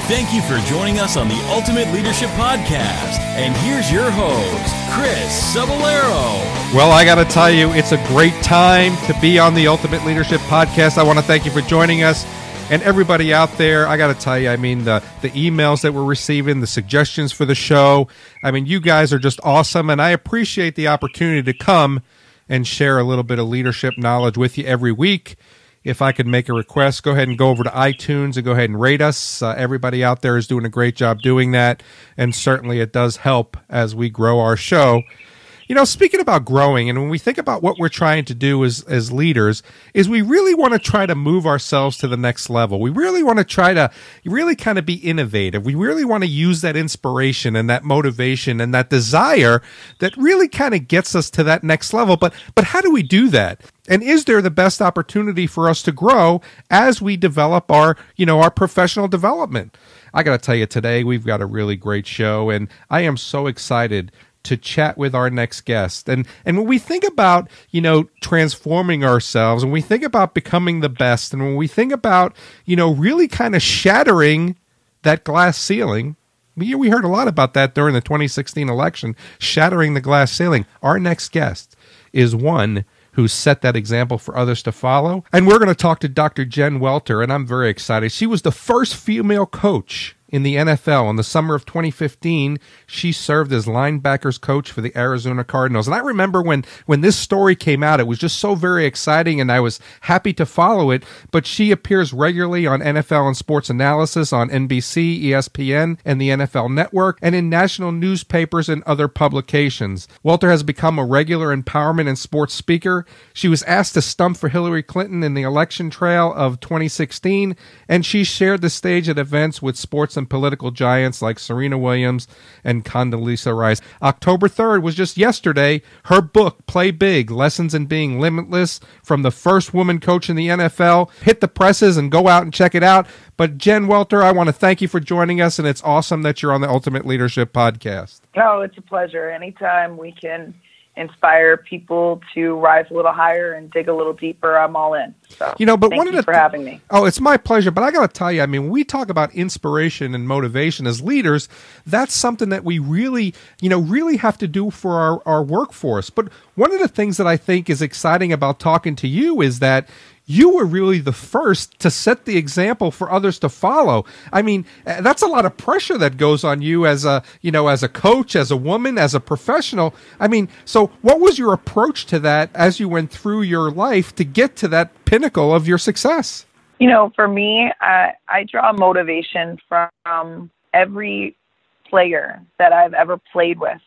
Thank you for joining us on the Ultimate Leadership Podcast. And here's your host, Chris Cebollero. Well, I got to tell you, it's a great time to be on the Ultimate Leadership Podcast. I want to thank you for joining us. And everybody out there, I got to tell you, I mean, the emails that we're receiving, the suggestions for the show, I mean, you guys are just awesome. And I appreciate the opportunity to come and share a little bit of leadership knowledge with you every week. If I could make a request, go ahead and go over to iTunes and go ahead and rate us. Everybody out there is doing a great job doing that, and certainly it does help as we grow our show. You know, speaking about growing, and when we think about what we're trying to do as leaders, is we really want to try to move ourselves to the next level. We really want to try to really kind of be innovative. We really want to use that inspiration and that motivation and that desire that really kind of gets us to that next level. But how do we do that? And is there the best opportunity for us to grow as we develop our professional development? I got to tell you, today we've got a really great show, and I am so excited to chat with our next guest. And when we think about, transforming ourselves, when we think about becoming the best, and when we think about, really kind of shattering that glass ceiling, we heard a lot about that during the 2016 election, shattering the glass ceiling. Our next guest is one who set that example for others to follow. And we're going to talk to Dr. Jen Welter, and I'm very excited. She was the first female coach in the NFL. In the summer of 2015, she served as linebackers coach for the Arizona Cardinals. And I remember when this story came out, it was just so very exciting, and I was happy to follow it. But she appears regularly on NFL and Sports Analysis on NBC, ESPN, and the NFL Network, and in national newspapers and other publications. Welter has become a regular empowerment and sports speaker. She was asked to stump for Hillary Clinton in the election trail of 2016, and she shared the stage at events with sports and political giants like Serena Williams and Condoleezza Rice. October 3rd was just yesterday. Her book, Play Big, Lessons in Being Limitless, from the first woman coach in the NFL, hit the presses, and go out and check it out. But Jen Welter, I want to thank you for joining us, and it's awesome that you're on the Ultimate Leadership Podcast. Oh, it's a pleasure. Anytime we can inspire people to rise a little higher and dig a little deeper, I'm all in. So, but thank you for having me. Oh, it's my pleasure. But I got to tell you, I mean, when we talk about inspiration and motivation as leaders, that's something that we really have to do for our workforce. But one of the things that I think is exciting about talking to you is that you were really the first to set the example for others to follow. I mean, that's a lot of pressure that goes on you as a coach, as a woman, as a professional. I mean, so what was your approach to that as you went through your life to get to that pinnacle of your success? For me, I draw motivation from every player that I've ever played with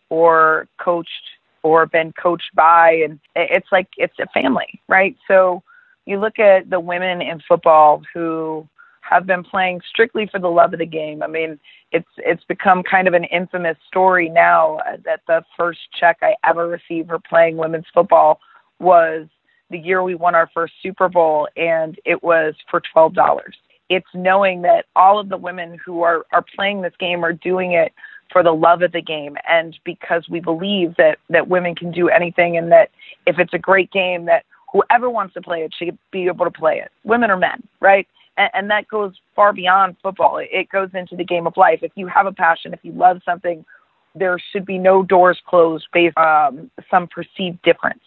or coached or been coached by. And it's like, it's a family, right? So you look at the women in football who have been playing strictly for the love of the game. I mean, it's become kind of an infamous story now that the first check I ever received for playing women's football was the year we won our first Super Bowl, and it was for $12. It's knowing that all of the women who are playing this game are doing it for the love of the game, and because we believe that women can do anything, and that if it's a great game, that whoever wants to play it should be able to play it, women or men, right? And that goes far beyond football. It goes into the game of life. If you have a passion, if you love something, there should be no doors closed based on some perceived difference.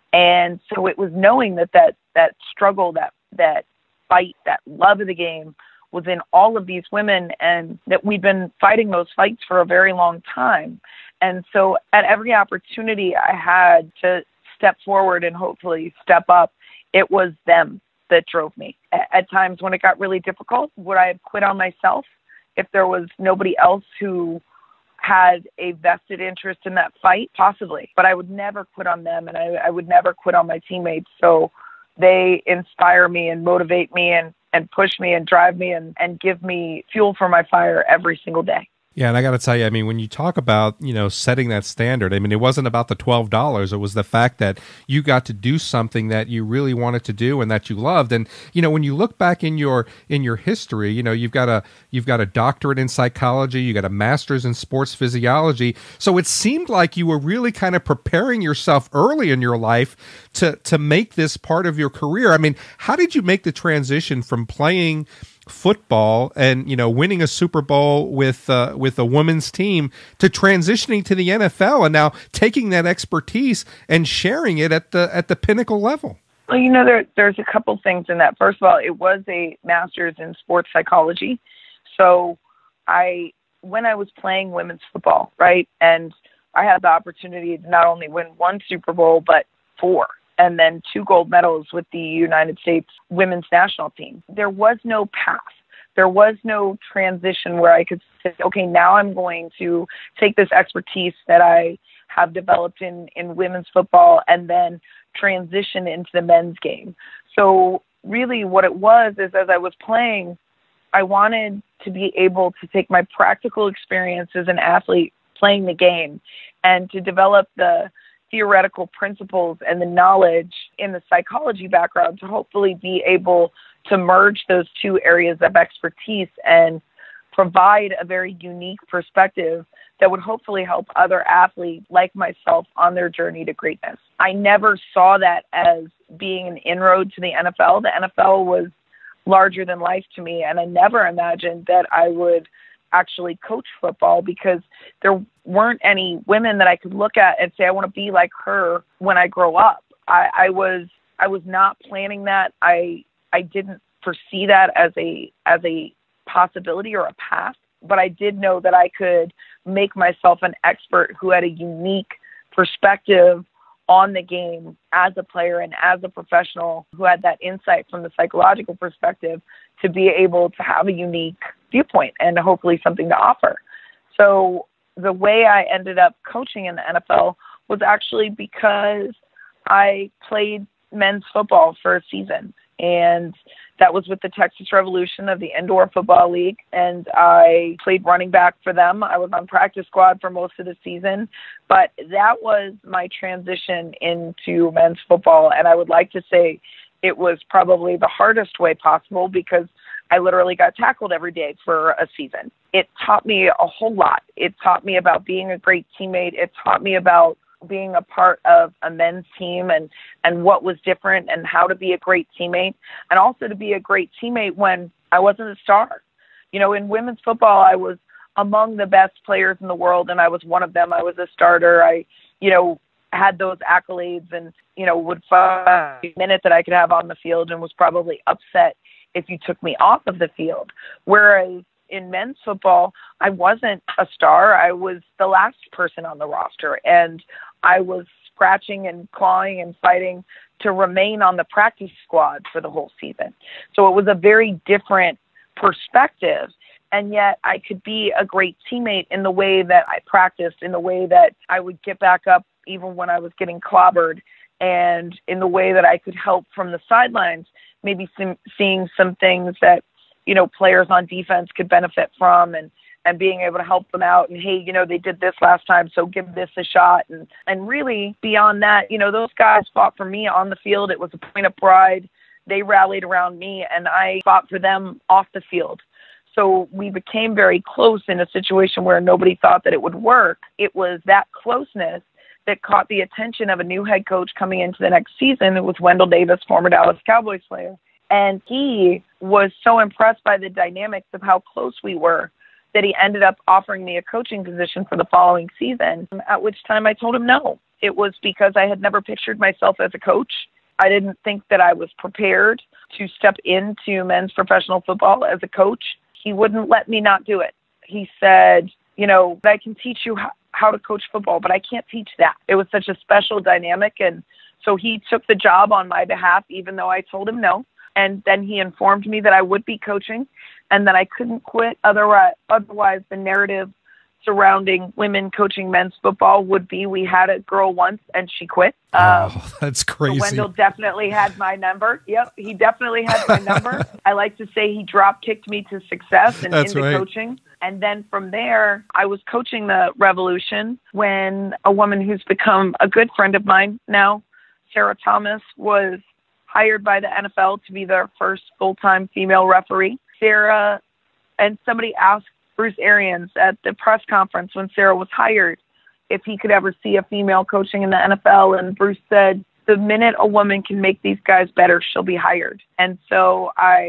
And so it was knowing that struggle, that fight, that love of the game was in all of these women, and that we've been fighting those fights for a very long time. And so at every opportunity I had to step forward and hopefully step up, it was them that drove me. At times when it got really difficult, would I have quit on myself if there was nobody else who had a vested interest in that fight? Possibly. But I would never quit on them, and I would never quit on my teammates. So they inspire me and motivate me and push me and drive me and give me fuel for my fire every single day. Yeah, and I got to tell you, I mean, when you talk about, setting that standard, I mean, it wasn't about the $12. It was the fact that you got to do something that you really wanted to do and that you loved. And, when you look back in your history, you've got a doctorate in psychology, you got a master's in sports physiology. So it seemed like you were really kind of preparing yourself early in your life to make this part of your career. I mean, how did you make the transition from playing football and, winning a Super Bowl with a women's team to transitioning to the NFL and now taking that expertise and sharing it at the pinnacle level? Well, there's a couple things in that. First of all, it was a master's in sports psychology. So when I was playing women's football, right, and I had the opportunity to not only win one Super Bowl, but 4, and then 2 gold medals with the United States women's national team. There was no path. There was no transition where I could say, okay, now I'm going to take this expertise that I have developed in women's football and then transition into the men's game. So really what it was is, as I was playing, I wanted to be able to take my practical experience as an athlete playing the game and to develop the theoretical principles and the knowledge in the psychology background to hopefully be able to merge those 2 areas of expertise and provide a very unique perspective that would hopefully help other athletes like myself on their journey to greatness. I never saw that as being an inroad to the NFL. The NFL was larger than life to me, and I never imagined that I would actually coach football because there weren't any women that I could look at and say, I want to be like her when I grow up. I was not planning that. I didn't foresee that as a possibility or a path, but I did know that I could make myself an expert who had a unique perspective on the game as a player and as a professional who had that insight from the psychological perspective to be able to have a unique viewpoint and hopefully something to offer. So the way I ended up coaching in the NFL was actually because I played men's football for a season, and that was with the Texas Revolution of the Indoor Football League, and I played running back for them. I was on practice squad for most of the season, but that was my transition into men's football, and I would like to say it was probably the hardest way possible because I literally got tackled every day for a season. It taught me a whole lot. It taught me about being a great teammate. It taught me about being a part of a men's team and what was different and how to be a great teammate, and also to be a great teammate when I wasn't a star. In women's football, I was among the best players in the world, and I was one of them. I was a starter. I, had those accolades and, would fight every minute that I could have on the field and was probably upset if you took me off of the field. Whereas in men's football, I wasn't a star. I was the last person on the roster, and I was scratching and clawing and fighting to remain on the practice squad for the whole season. So it was a very different perspective, and yet I could be a great teammate in the way that I practiced, in the way that I would get back up even when I was getting clobbered, and in the way that I could help from the sidelines, maybe seeing some things that players on defense could benefit from and being able to help them out. And, hey, they did this last time, so give this a shot. And really beyond that, those guys fought for me on the field. It was a point of pride. They rallied around me, and I fought for them off the field. So we became very close in a situation where nobody thought that it would work. It was that closeness that caught the attention of a new head coach coming into the next season. It was Wendell Davis, former Dallas Cowboys player. And he was so impressed by the dynamics of how close we were that he ended up offering me a coaching position for the following season, at which time I told him no. It was because I had never pictured myself as a coach. I didn't think that I was prepared to step into men's professional football as a coach. He wouldn't let me not do it. He said, I can teach you how to coach football, but I can't teach that. It was such a special dynamic. And so he took the job on my behalf, even though I told him no. And then he informed me that I would be coaching and that I couldn't quit. Otherwise, the narrative surrounding women coaching men's football would be we had a girl once and she quit. That's crazy. So Wendell definitely had my number. Yep, he definitely had my number. I like to say he drop-kicked me to success and into coaching. And then from there, I was coaching the Revolution when a woman who's become a good friend of mine now, Sarah Thomas, was hired by the NFL to be their first full-time female referee. Sarah, and somebody asked Bruce Arians at the press conference when Sarah was hired if he could ever see a female coaching in the NFL, and Bruce said, the minute a woman can make these guys better, she'll be hired. And so I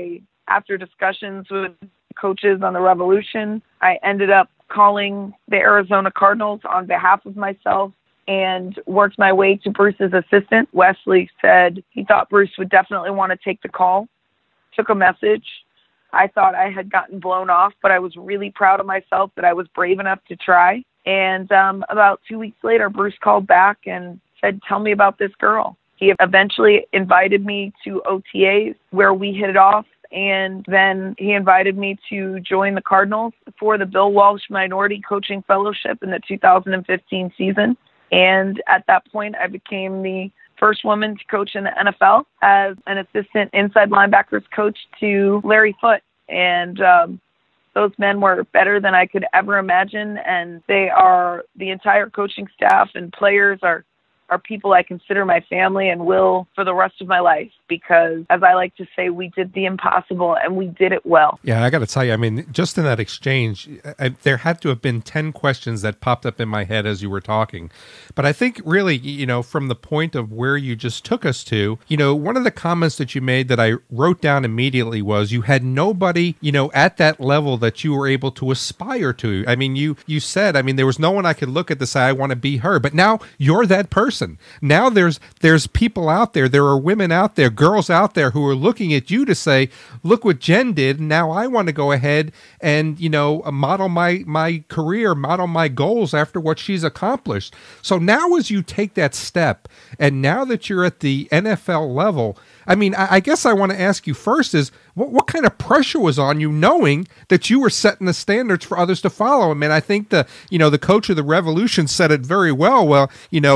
after discussions with coaches on the Revolution, I ended up calling the Arizona Cardinals on behalf of myself and worked my way to Bruce's assistant. Wesley said he thought Bruce would definitely want to take the call, took a message. I thought I had gotten blown off, but I was really proud of myself that I was brave enough to try. And about 2 weeks later, Bruce called back and said, tell me about this girl. He eventually invited me to OTAs where we hit it off. And then he invited me to join the Cardinals for the Bill Walsh Minority Coaching Fellowship in the 2015 season. And at that point, I became the first woman to coach in the NFL as an assistant inside linebackers coach to Larry Foote. And those men were better than I could ever imagine. And they are, the entire coaching staff and players are people I consider my family and will for the rest of my life, because, as I like to say, we did the impossible and we did it well. Yeah, I got to tell you, I mean, just in that exchange, there had to have been 10 questions that popped up in my head as you were talking. But I think really, from the point of where you just took us to, one of the comments that you made that I wrote down immediately was you had nobody, at that level that you were able to aspire to. I mean, you said, there was no one I could look at to say, I want to be her. But now you're that person. Now there's people out there, there are women out there, girls out there who are looking at you to say, look what Jen did. Now I want to go ahead and, model my career, model my goals after what she's accomplished. So now as you take that step, and now that you're at the NFL level, I guess I want to ask you first is, what kind of pressure was on you knowing that you were setting the standards for others to follow? I think the coach of the Revolution said it very well. Well,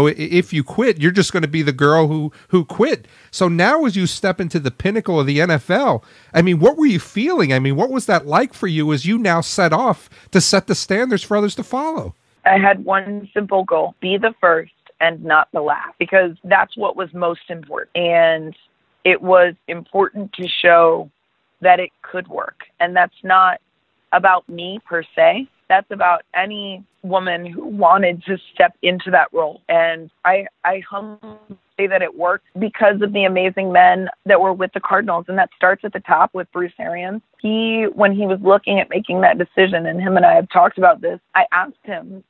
if you quit, you're just going to be the girl who quit. So now as you step into the pinnacle of the NFL, what were you feeling? What was that like for you as you now set off to set the standards for others to follow? I had one simple goal: be the first and not the last, because that's what was most important. And it was important to show that it could work. And that's not about me per se. That's about any woman who wanted to step into that role. And I humbly say that it worked because of the amazing men that were with the Cardinals. And that starts at the top with Bruce Arians. When he was looking at making that decision, and him and I have talked about this, I asked him,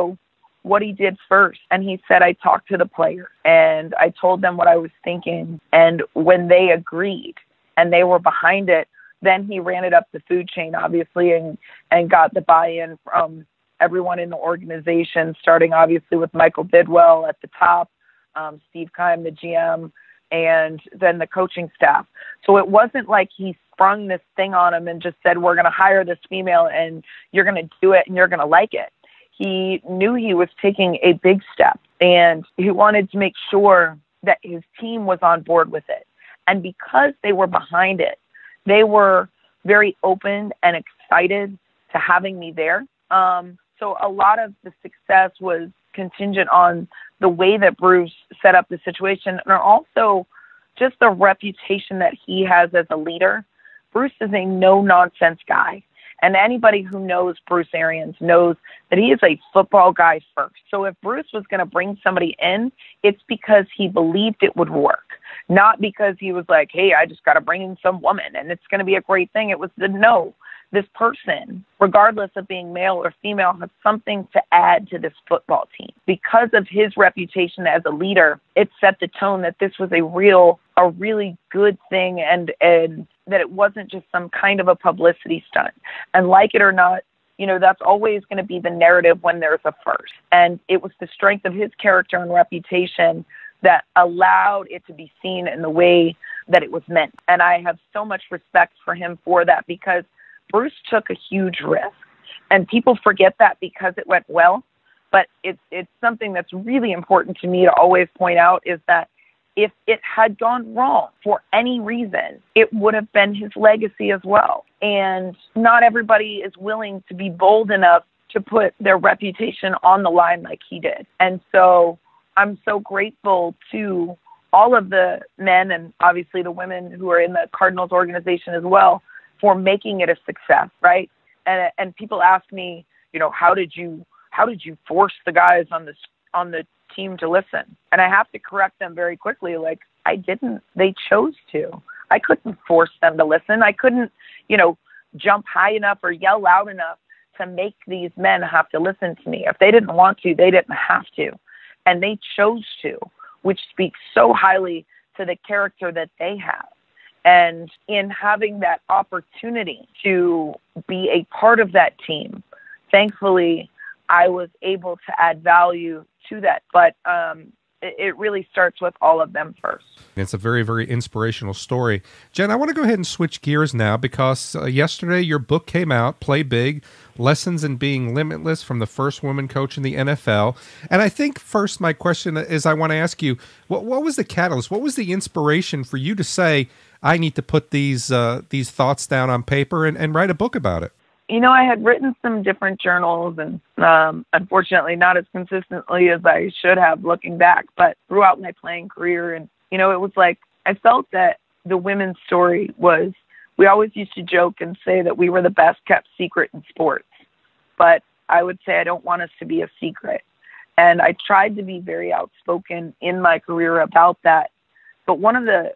what he did first. And he said, I talked to the players and I told them what I was thinking. And when they agreed and they were behind it, then he ran it up the food chain, obviously, and got the buy-in from everyone in the organization, starting obviously with Michael Bidwell at the top, Steve Keim, the GM, and then the coaching staff. So it wasn't like he sprung this thing on him and just said, we're going to hire this female and you're going to do it and you're going to like it. He knew he was taking a big step, and he wanted to make sure that his team was on board with it. And because they were behind it, they were very open and excited to having me there. So a lot of the success was contingent on the way that Bruce set up the situation, and also just the reputation that he has as a leader. Bruce is a no-nonsense guy. And anybody who knows Bruce Arians knows that he is a football guy first. So if Bruce was going to bring somebody in, it's because he believed it would work, not because he was like, hey, I just got to bring in some woman and it's going to be a great thing. It was this person, regardless of being male or female, has something to add to this football team. Because of his reputation as a leader, it set the tone that this was a really good thing, and that it wasn't just some kind of a publicity stunt. And like it or not, that's always going to be the narrative when there's a first. And it was the strength of his character and reputation that allowed it to be seen in the way that it was meant. And I have so much respect for him for that, because Bruce took a huge risk. And people forget that because it went well. But it's something that's really important to me to always point out, is that if it had gone wrong for any reason, it would have been his legacy as well. And not everybody is willing to be bold enough to put their reputation on the line like he did. And so I'm so grateful to all of the men, and obviously the women who are in the Cardinals organization as well, for making it a success, right? And people ask me, how did you force the guys on the team to listen? And I have to correct them very quickly. Like, I didn't. They chose to. I couldn't force them to listen. I couldn't, jump high enough or yell loud enough to make these men have to listen to me. If they didn't want to, they didn't have to. And they chose to, which speaks so highly to the character that they have. And in having that opportunity to be a part of that team, thankfully, I was able to add value to that. But it really starts with all of them first. It's a very, very inspirational story. Jen, I want to go ahead and switch gears now because yesterday your book came out, Play Big, Lessons in Being Limitless from the First Woman Coach in the NFL. And I think first my question is I want to ask you, what was the catalyst? What was the inspiration for you to say, I need to put these thoughts down on paper and write a book about it? I had written some different journals and unfortunately not as consistently as I should have looking back, but throughout my playing career. And, it was like I felt that the women's story was, we always used to joke and say that we were the best kept secret in sports. But I would say I don't want us to be a secret. And I tried to be very outspoken in my career about that. But one of the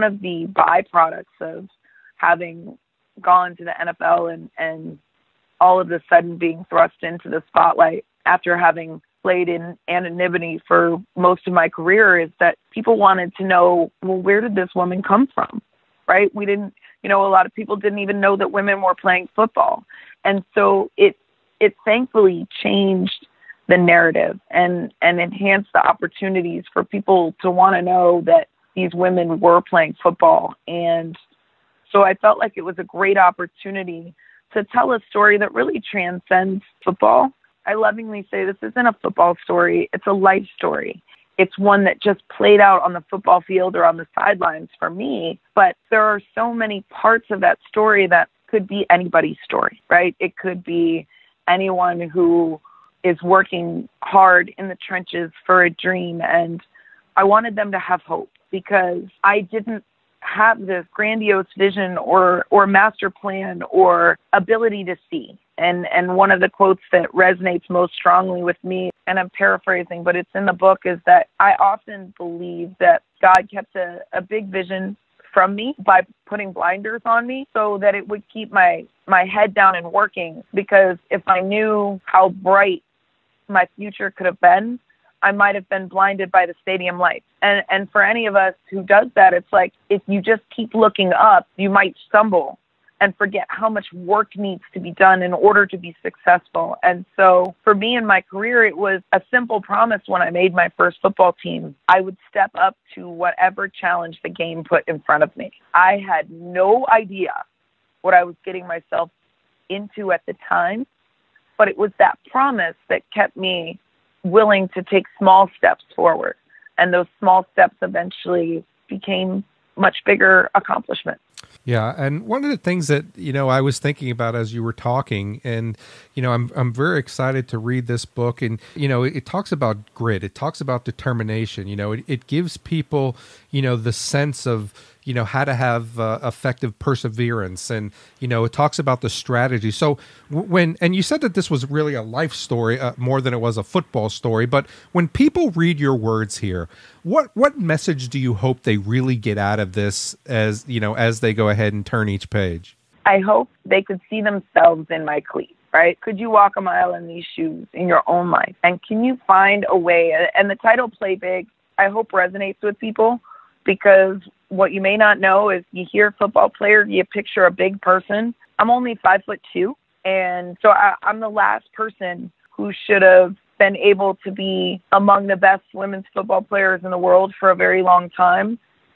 byproducts of having gone to the NFL and all of a sudden being thrust into the spotlight after having played in anonymity for most of my career is that people wanted to know, well, where did this woman come from? Right? We didn't, a lot of people didn't even know that women were playing football. And so it thankfully changed the narrative and enhanced the opportunities for people to want to know that these women were playing football. And so I felt like it was a great opportunity to tell a story that really transcends football. I lovingly say this isn't a football story. It's a life story. It's one that just played out on the football field or on the sidelines for me. But there are so many parts of that story that could be anybody's story, right? It could be anyone who is working hard in the trenches for a dream. And I wanted them to have hope because I didn't have this grandiose vision or master plan or ability to see. And one of the quotes that resonates most strongly with me, and I'm paraphrasing, but it's in the book, is that I often believe that God kept a big vision from me by putting blinders on me so that it would keep my head down and working. Because if I knew how bright my future could have been, I might have been blinded by the stadium lights. And for any of us who does that, it's like if you just keep looking up, you might stumble and forget how much work needs to be done in order to be successful. And so for me in my career, it was a simple promise when I made my first football team. I would step up to whatever challenge the game put in front of me. I had no idea what I was getting myself into at the time, but it was that promise that kept me willing to take small steps forward. And those small steps eventually became much bigger accomplishments. Yeah, and one of the things that, I was thinking about as you were talking, and, I'm very excited to read this book, and, it talks about grit, it talks about determination, it gives people, the sense of, how to have effective perseverance, and, it talks about the strategy. So and you said that this was really a life story more than it was a football story, but when people read your words here, what message do you hope they really get out of this as they go ahead and turn each page? I hope they could see themselves in my cleats, right? Could you walk a mile in these shoes in your own life? And can you find a way? And the title Play Big, I hope resonates with people, because what you may not know is you hear football player, you picture a big person. I'm only 5'2", and so I'm the last person who should have been able to be among the best women's football players in the world for a very long time,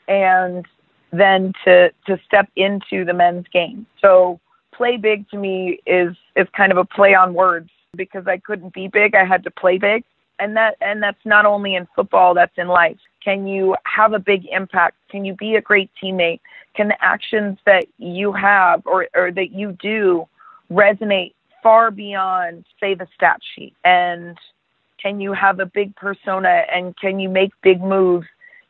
and then to step into the men's game. So Play Big to me is kind of a play on words, because I couldn't be big, I had to play big. And that's not only in football, that's in life. Can you have a big impact? Can you be a great teammate? Can the actions that you have or that you do resonate far beyond, say, the stat sheet? And can you have a big persona, and can you make big moves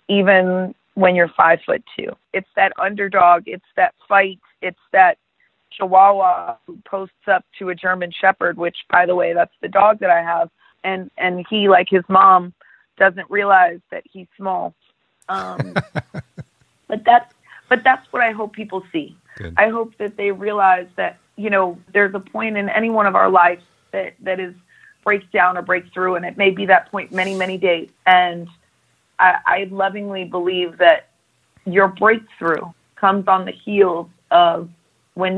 even when you're 5'2"? It's that underdog. It's that fight. It's that Chihuahua who posts up to a German Shepherd, which, by the way, that's the dog that I have. And he, like his mom, doesn't realize that he's small. But But that's what I hope people see. Good. I hope that they realize that, there's a point in any one of our lives that is breaks down or breaks through, and it may be that point many, many days. And I lovingly believe that your breakthrough comes on the heels of when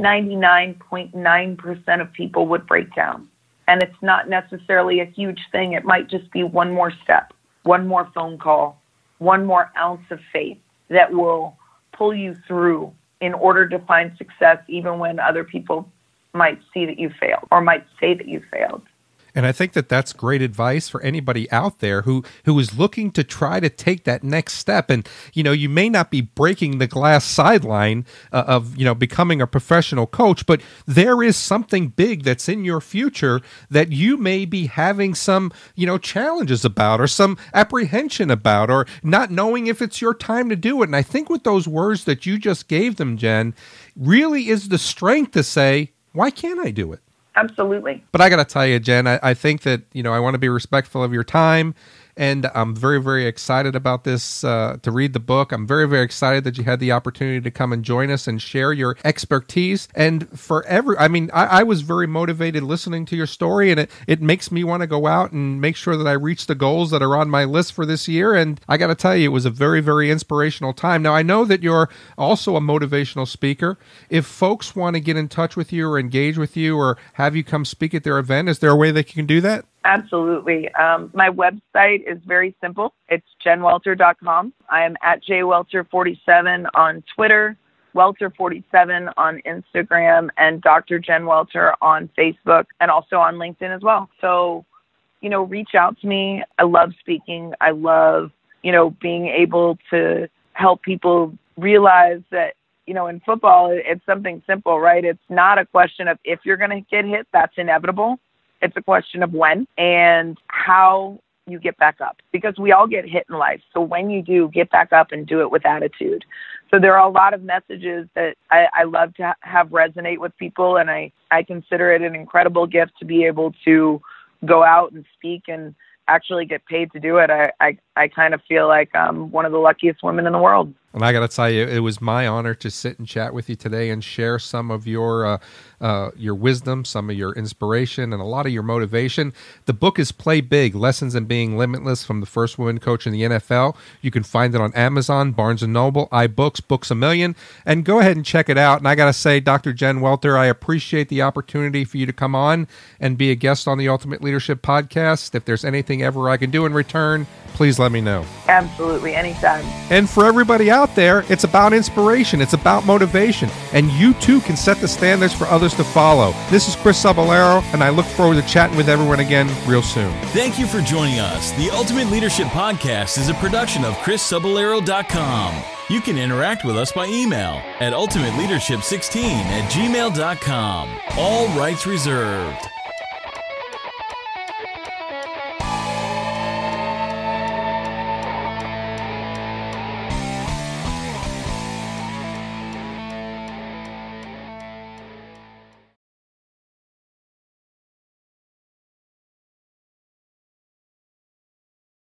99.9% of people would break down. And it's not necessarily a huge thing. It might just be one more step, one more phone call, one more ounce of faith that will pull you through in order to find success, even when other people might see that you failed or might say that you failed. And I think that that's great advice for anybody out there who is looking to try to take that next step. And, you may not be breaking the glass sideline of becoming a professional coach, but there is something big that's in your future that you may be having some, challenges about or some apprehension about or not knowing if it's your time to do it. And I think with those words that you just gave them, Jen, really is the strength to say, why can't I do it? Absolutely. But I got to tell you, Jen, I think that, I want to be respectful of your time. And I'm very, very excited about this, to read the book. I'm very, very excited that you had the opportunity to come and join us and share your expertise. And I was very motivated listening to your story, and it makes me want to go out and make sure that I reach the goals that are on my list for this year. And I got to tell you, it was a very, very inspirational time. Now, I know that you're also a motivational speaker. If folks want to get in touch with you or engage with you or have you come speak at their event, is there a way they can do that? Absolutely. My website is very simple. It's jenwelter.com. I am at jwelter47 on Twitter, Welter47 on Instagram, and Dr. Jen Welter on Facebook, and also on LinkedIn as well. So, reach out to me. I love speaking. I love, being able to help people realize that, in football, it's something simple, right? It's not a question of if you're going to get hit, that's inevitable. It's a question of when and how you get back up, because we all get hit in life. So when you do, get back up and do it with attitude. So there are a lot of messages that I love to have resonate with people, and I consider it an incredible gift to be able to go out and speak and actually get paid to do it. I kind of feel like I'm one of the luckiest women in the world. And I got to tell you, it was my honor to sit and chat with you today and share some of your wisdom, some of your inspiration, and a lot of your motivation. The book is Play Big, Lessons in Being Limitless from the First Woman Coach in the NFL. You can find it on Amazon, Barnes & Noble, iBooks, Books A Million, and go ahead and check it out. And I got to say, Dr. Jen Welter, I appreciate the opportunity for you to come on and be a guest on the Ultimate Leadership Podcast. If there's anything ever I can do in return, please let me know. Absolutely, anytime. And for everybody out there, it's about inspiration. It's about motivation. And you too can set the standards for others to follow. This is Chris Cebollero, and I look forward to chatting with everyone again real soon. Thank you for joining us. The Ultimate Leadership Podcast is a production of ChrisCebollero.com. You can interact with us by email at ultimateleadership16@gmail.com. All rights reserved.